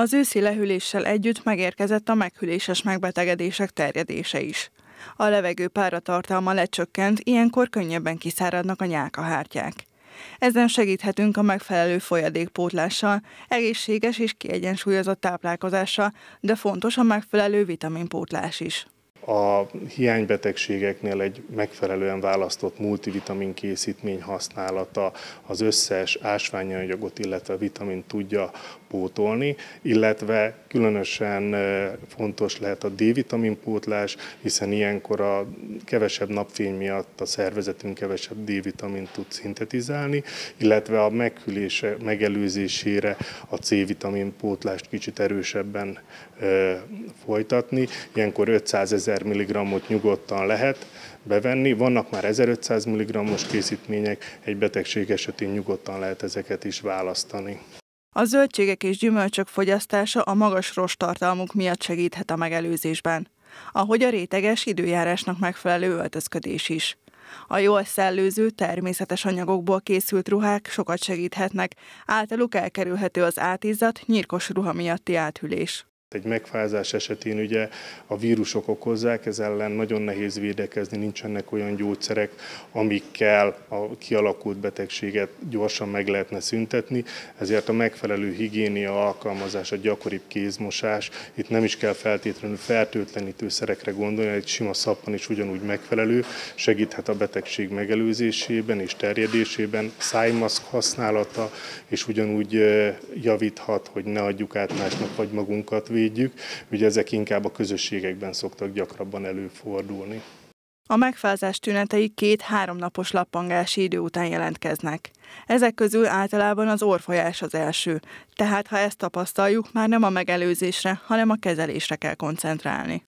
Az őszi lehűléssel együtt megérkezett a meghűléses megbetegedések terjedése is. A levegő páratartalma lecsökkent, ilyenkor könnyebben kiszáradnak a nyálkahártyák. Ezen segíthetünk a megfelelő folyadékpótlással, egészséges és kiegyensúlyozott táplálkozással, de fontos a megfelelő vitaminpótlás is. A hiánybetegségeknél egy megfelelően választott multivitamin készítmény használata az összes ásványanyagot, illetve vitamint tudja pótolni, illetve különösen fontos lehet a D-vitamin pótlás, hiszen ilyenkor a kevesebb napfény miatt a szervezetünk kevesebb D-vitamint tud szintetizálni, illetve a meghűlése megelőzésére a C-vitamin pótlást kicsit erősebben folytatni. Ilyenkor 500 000 mg-ot nyugodtan lehet bevenni. Vannak már 1500 mg-os készítmények, egy betegség esetén nyugodtan lehet ezeket is választani. A zöldségek és gyümölcsök fogyasztása a magas rosttartalmuk miatt segíthet a megelőzésben, ahogy a réteges időjárásnak megfelelő öltözködés is. A jól szellőző, természetes anyagokból készült ruhák sokat segíthetnek, általuk elkerülhető az átizzadt, nyírkos ruha miatti áthűlés. Egy megfázás esetén ugye a vírusok okozzák, ez ellen nagyon nehéz védekezni, nincsenek olyan gyógyszerek, amikkel a kialakult betegséget gyorsan meg lehetne szüntetni, ezért a megfelelő higiénia alkalmazás, a gyakoribb kézmosás, itt nem is kell feltétlenül fertőtlenítőszerekre gondolni, egy sima szappan is ugyanúgy megfelelő, segíthet a betegség megelőzésében és terjedésében, szájmaszk használata, és ugyanúgy javíthat, hogy ne adjuk át másnak vagy magunkat védjük, ugye ezek inkább a közösségekben szoktak gyakrabban előfordulni. A megfázás tünetei 2-3 napos lappangási idő után jelentkeznek. Ezek közül általában az orrfolyás az első, tehát ha ezt tapasztaljuk, már nem a megelőzésre, hanem a kezelésre kell koncentrálni.